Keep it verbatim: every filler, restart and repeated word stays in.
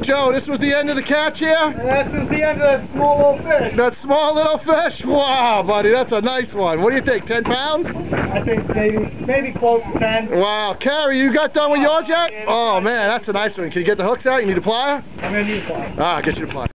Joe, this was the end of the catch here? And this is the end of that small little fish. That small little fish? Wow, buddy, that's a nice one. What do you think, ten pounds? I think maybe maybe close to ten. Wow. Carrie, you got done with yours yet? Oh, man, that's a nice one. Can you get the hooks out? You need a plier? I'm going to need a plier. Ah, I'll get you a plier.